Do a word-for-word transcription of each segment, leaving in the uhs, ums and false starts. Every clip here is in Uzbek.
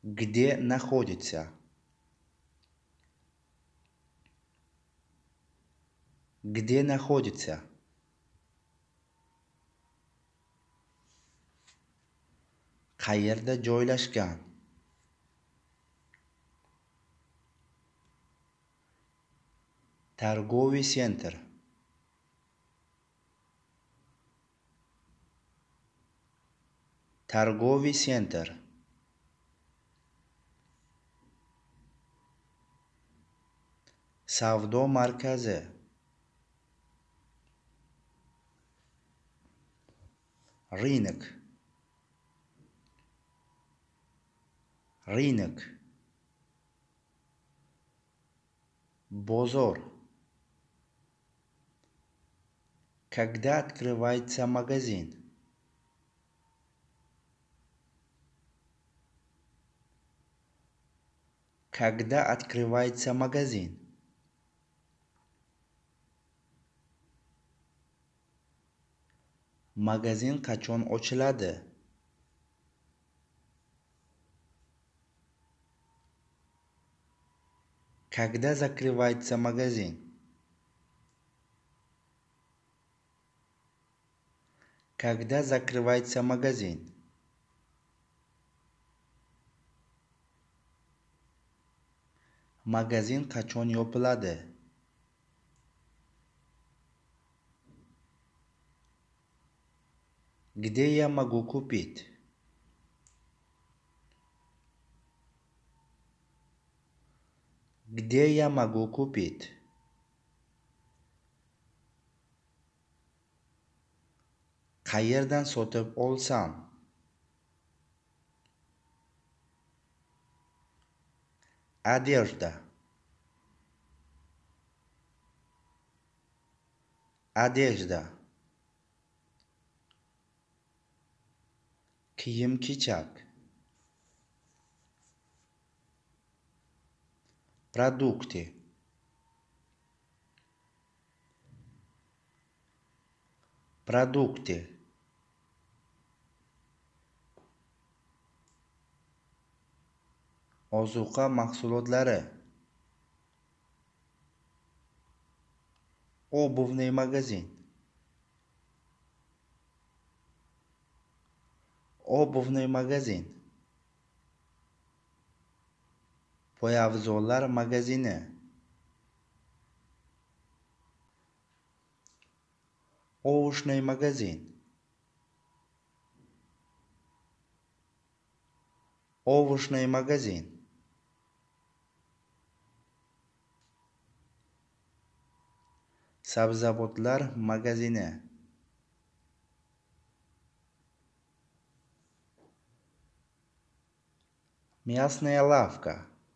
Где находится? Где находится? Qayerda joylashgan? Торговый центр. Торговый центр. Savdo markazi. Рынок. Рынок. Бозор. Когда открывается магазин? Когда открывается магазин? Magazin qachon ochiladi? Когда закрывается магазин? Когда закрывается магазин? Magazin qachon yopiladi? Где я могу купить? Где я могу купить? Qayerdan sotib olsam? Одежда. Одежда. Kiyim-kechak. Продукты. Продукты. Ozuqa mahsulotlari. Обувный магазин. Обувный магазин. Poyabzallar magazini. Овощный магазин. Овощный магазин. Sabzavotlar magazini. Мясная лавка.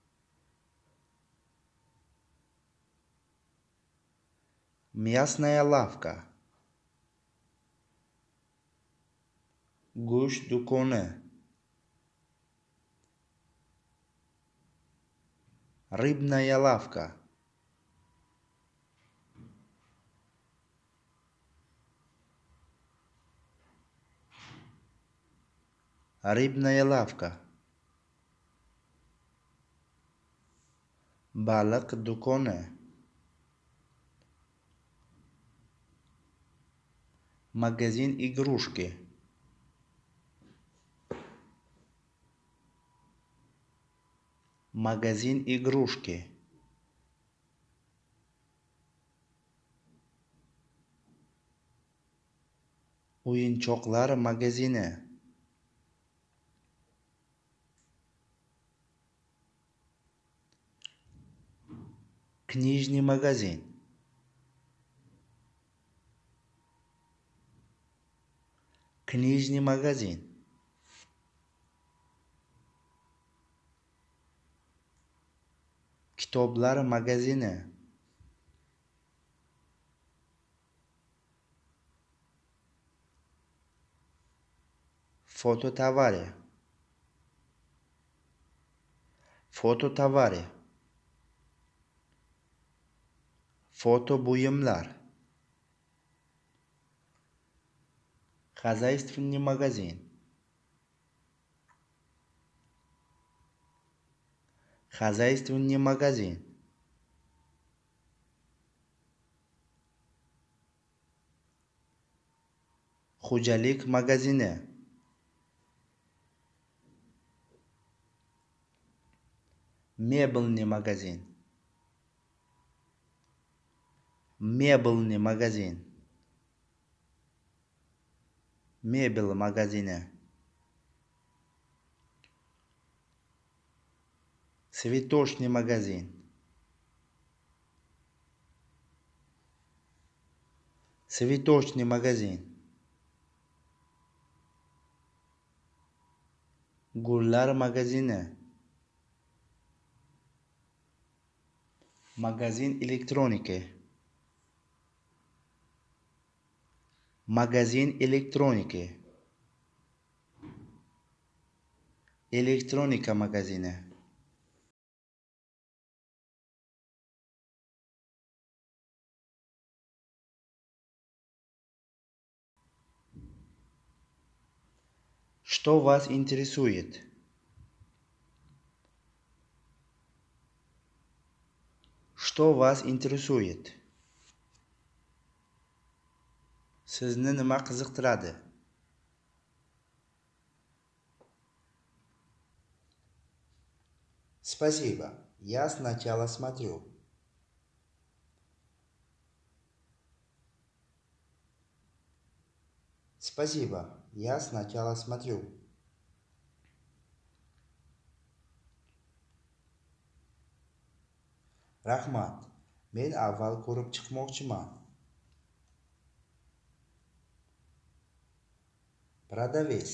Мясная лавка. Go'sht do'koni. Рыбная лавка. Рыбная лавка. Baliq do'koni. Magazin игрушки. Magazin игрушки. O'yinchoqlar magazini. Книжный магазин. Книжный магазин. Kitoblar magazini. Fototovari. Fototovari. Foto buyumlar. Хозяйственный магазин. Хозяйственный магазин. Xo'jalik magazini. Мебельный магазин. Мебельный магазин. Мебель магазина. Цветочный магазин. Цветочный магазин. Gullar magazini. Magazin elektroniki. Magazin elektroniki. Elektronika magazini. Что вас интересует? Что вас интересует? Sizni nima qiziqtiradi? Спасибо. Я сначала смотрю. Спасибо. Я сначала смотрю. Rahmat. Men avval ko'rib chiqmoqchiman. Продавец.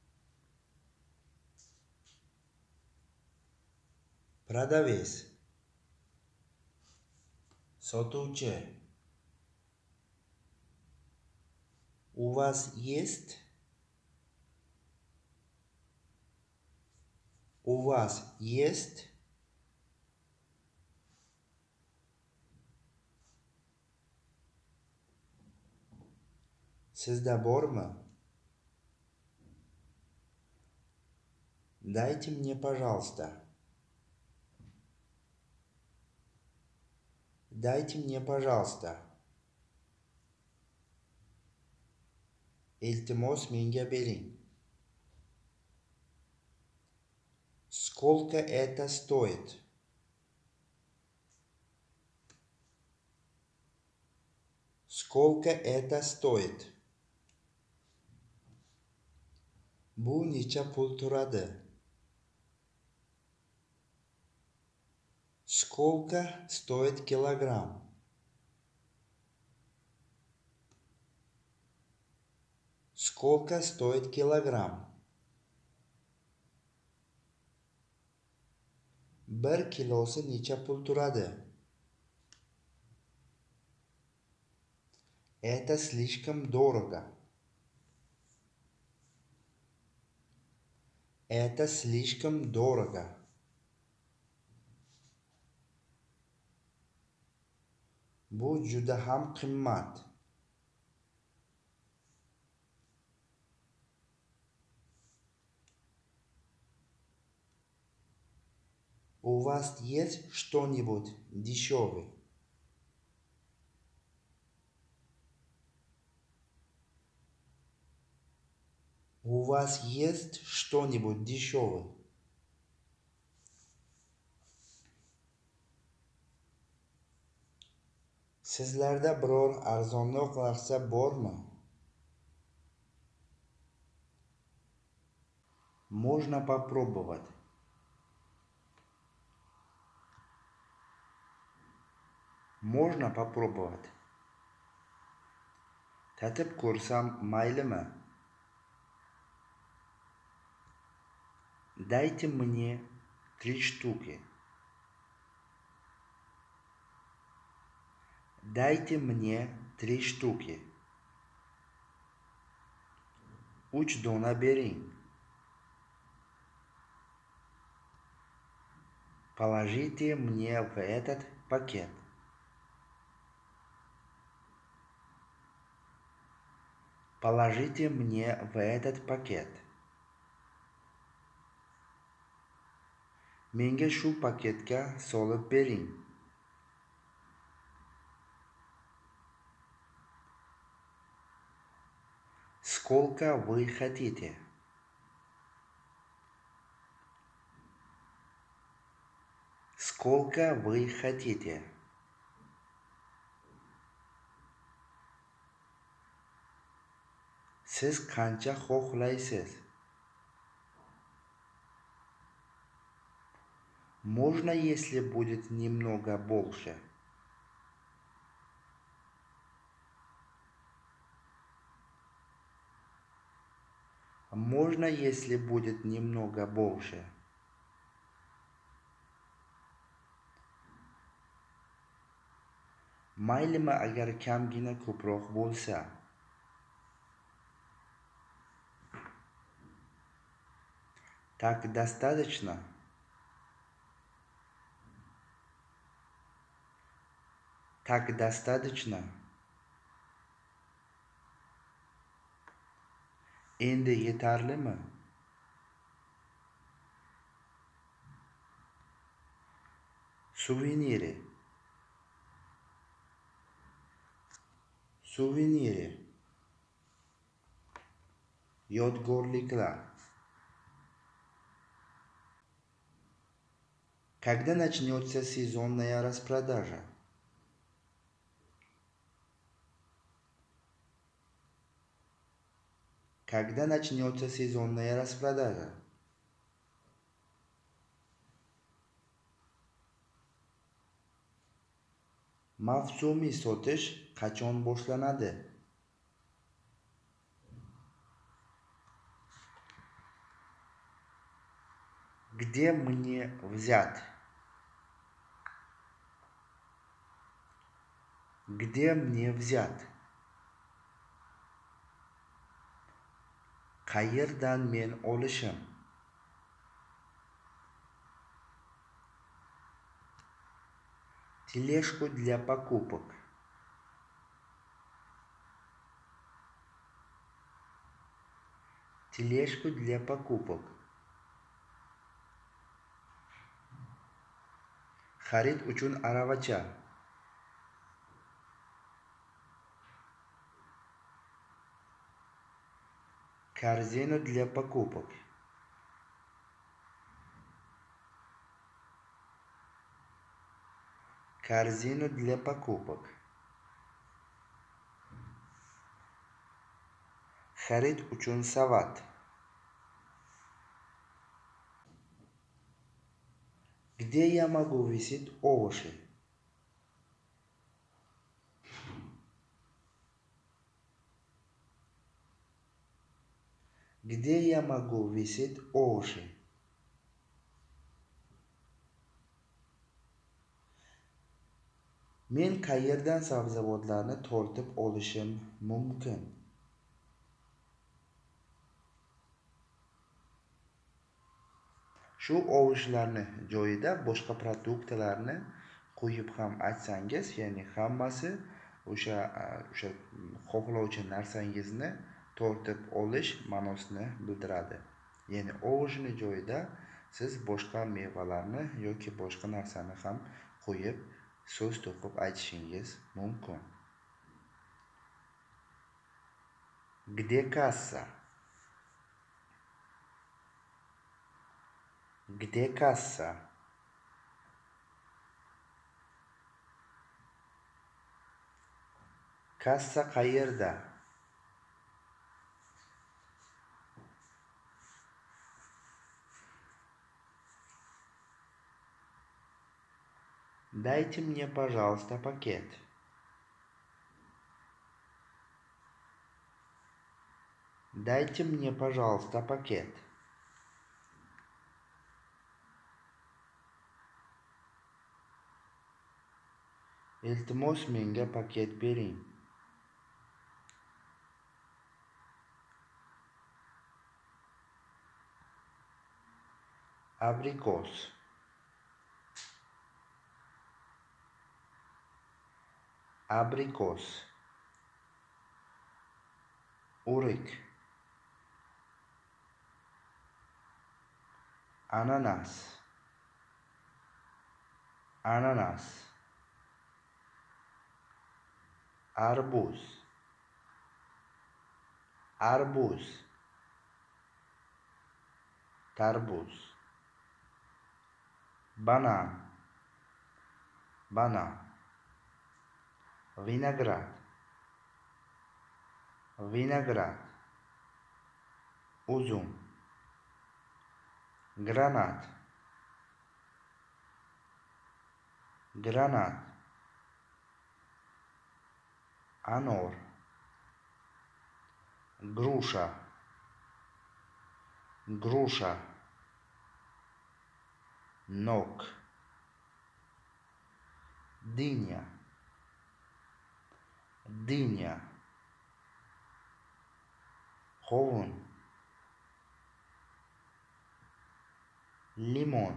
Продавец. Sotuvchi. У вас есть? У вас есть? Sizda bormi? Дайте мне, пожалуйста. Дайте мне, пожалуйста. Iltimos menga bering. Сколько это стоит? Сколько это стоит? Bu necha pul turadi? Сколько стоит килограмм? Сколько стоит килограмм? Bir kilosi necha pul turadi? Это слишком дорого. Это слишком дорого. Bu juda ham qimmat. У вас есть что-нибудь дешевый? У вас есть что-нибудь дешевый? Sizlarda biror arzonroq narsa bormi? Можно попробовать. Можно попробовать. Tatib ko'rsam maylimi? Дайте мне три штуки. Дайте мне три штуки. Uch dona bering. Положите мне в этот пакет. Положите мне в этот пакет. Menga shu paketga solib bering. Сколько вы хотите? Сколько вы хотите? Siz qancha xohlaysiz? Можно, если будет немного больше? Можно, если будет немного больше? Maylimi agar kamgina ko'proq bo'lsa? Так достаточно? Так достаточно? Endi yetarlimi? Suveniri. Suveniri. Yodgorliklar. Когда начнется сезонная распродажа? Когда начнется сезонная распродажа? Mavsumiy sotish qachon boshlanadi? Где мне взять? Где мне взять? Qayerdan men olishim? Тележку для покупок. Тележку для покупок. Xarid uchun aravacha. Корзину для покупок. Корзину для покупок. Xarid uchun savat. Где я могу висеть овощи? Где я могу висеть овощи? Men qayerdan sabzavotlarni tortib olishim mumkin? Shu ovushlarni joyida boshqa produktlarni qo'yib ham aytsangiz, ya'ni hammasi o'sha o'sha xohlovchi narsangizni tortib olish ma'nosini bildiradi. Ya'ni ovushni joyida siz boshqa mevalarni yoki boshqa narsani ham qo'yib so'z to'qib aytishingiz mumkin. Где касса? Где касса? Kassa qayerda? Дайте мне, пожалуйста, пакет. Дайте мне, пожалуйста, пакет. Iltimos menga paket bering. Abrikos. Abrikos. O'rik. Ananas. ananas, arbuz, arbuz, tarvuz, banan, banan, vinograd, vinograd, uzum, granat, granat, anor, груша, груша, ног, дыня, дыня, qovun, limon,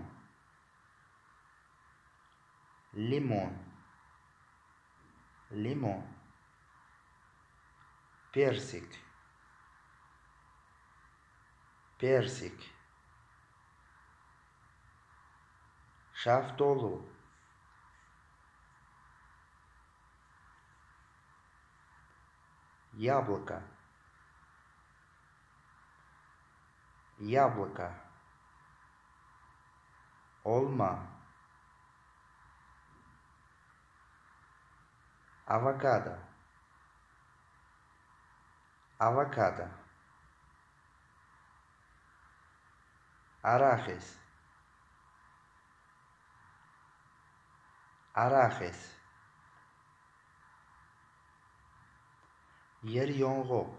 limon, limon, persik, persik, shaftoli, яблоко, яблоко, olma, avokado, avokado, arахис, arахис, yer yong'oq,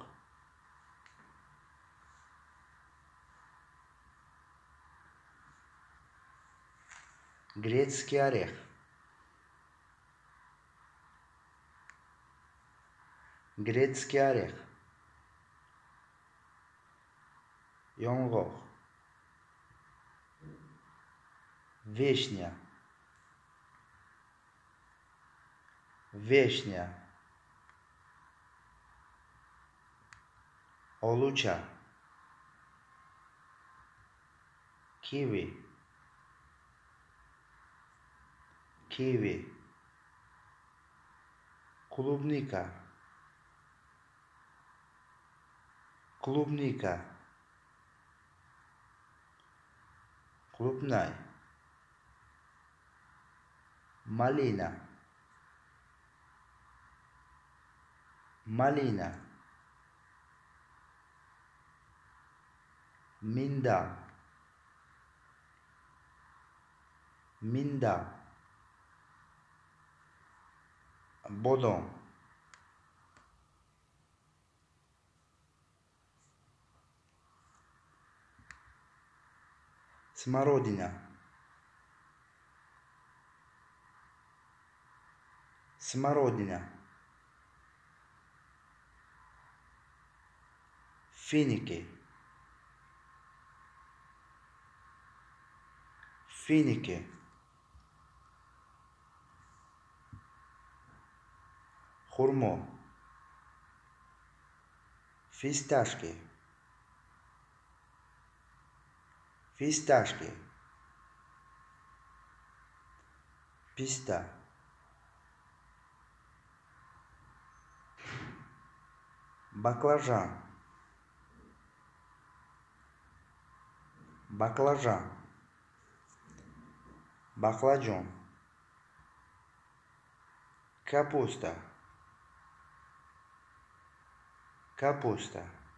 грецкий орех, грецкий орех, yong'oq, вишня, вишня, olуча, kivi, kivi, клубника, клубника, клубнай, малина, малина, миндаль, миндаль, бодом, смородина, смородина, финики, финики, хурмо, фисташки, фисташки, писта, баклажан, баклажан, баклажон, капуста, капуста,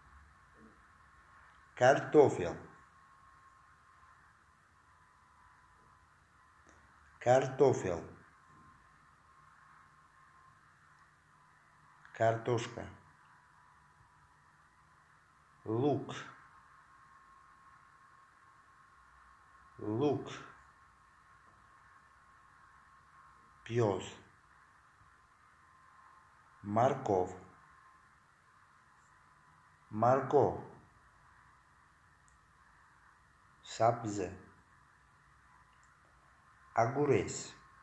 картофель, картофель, картошка, лук, лук, пёс, морковь, морковь, сабзы, огурец,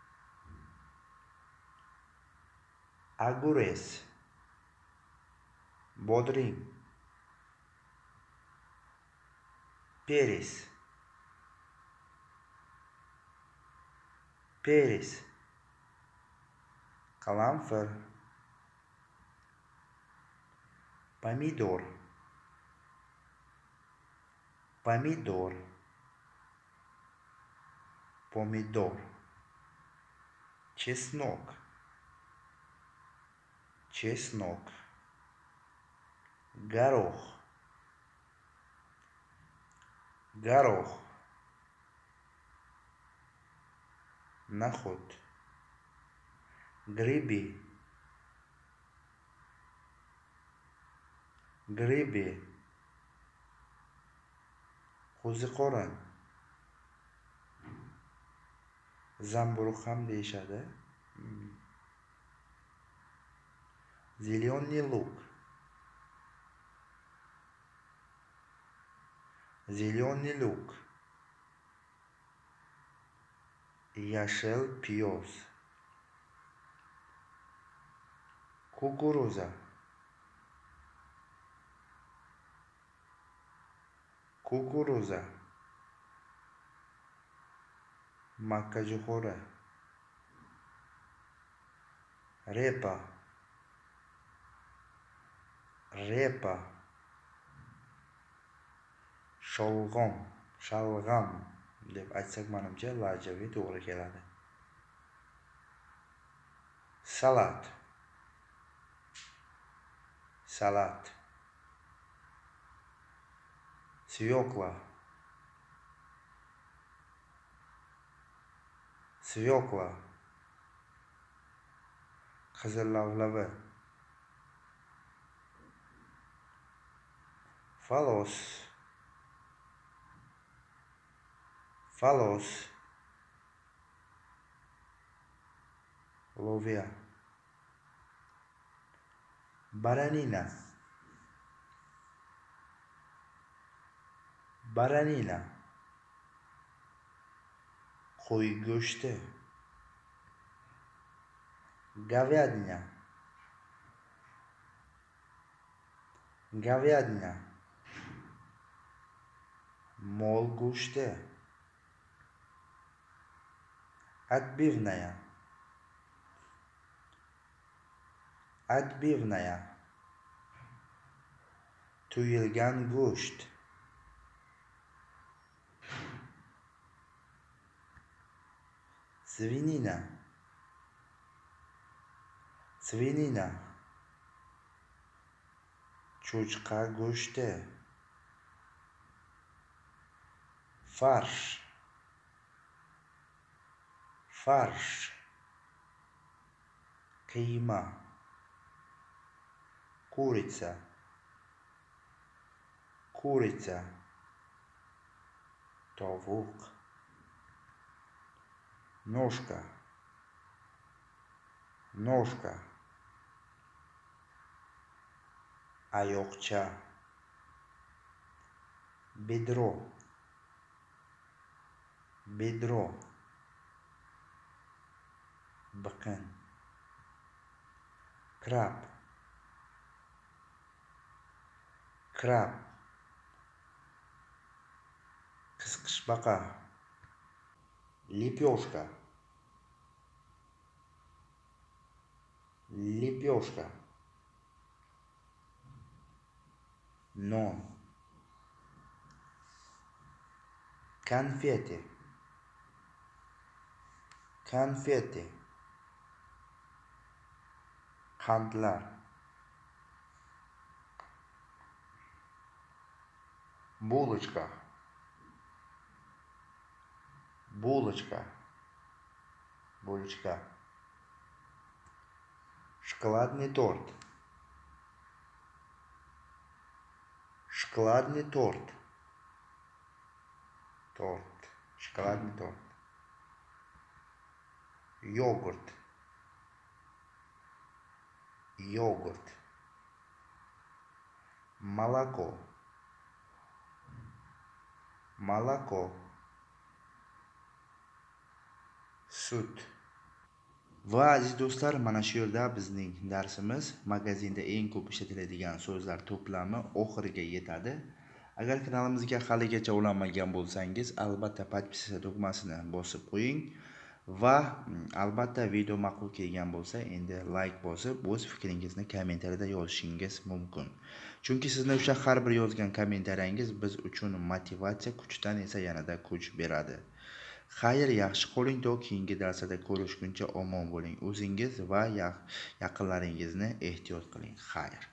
огурец, бодрин, перец, Peris. Qalamfir. Pomidor. Pomidor. Pomidor. Чеснок. Чеснок. Горох. Горох. Наход. Грибы. Грибы. Qo'ziqorin. Zamburug' ham deyishadi. Zеленый лук. Zеленый лук. Yashil piyoz. Kukuruza. Kukuruza. Makkajo'xori. Repa. Repa. Sholg'om. Shalg'am deb aytsak menimcha lajaviy to'g'ri keladi. Salat. Salat. Свекла. Свекла. Qizil lavlava. Falos. Falos. Lovia. Baranina. Baranina. Qo'y go'shti. Говядина. Говядина. Mol go'shti. Отбивная. Отбивная. Tuyilgan go'sht. Свинина. Свинина. Cho'chqa go'shti. Farsh. Farsh. Qiyma. Курица. Курица. Tovuq. Ножка. Ножка. Ayoqcha. Bedro. Bedro. Biqin. Krab. Krab. Qisqichbaqa. Лепешка. Лепешка. Non. Конфеты. Конфеты. Qandlar. Булочка. Булочка. Булочка. Шоколадный торт. Шоколадный торт. Торт. Шоколадный торт. Йогурт. Йогурт. Молоко. Молоко. Sut. Va aziz do'stlar, mana shu yerda bizning darsimiz magazinda eng ko'p ishlatiladigan so'zlar to'plami oxiriga yetadi. Agar kanalimizga haligacha ulanmagan bo'lsangiz, albatta podpisatsiya tugmasini bosib qo'ying va albatta video ma'qul kelgan bo'lsa, endi like bosib, o'z fikringizni kommentariyada yozishingiz mumkin. Chunki sizning o'sha har bir yozgan kommentariyangiz biz uchun motivatsiya kuchdan esa yanada kuch beradi. Xayr, yaxshi qoling, to keyingi darsda ko'rishguncha omon bo'ling. O'zingiz va yaqinlaringizni ehtiyot qiling. Xayr.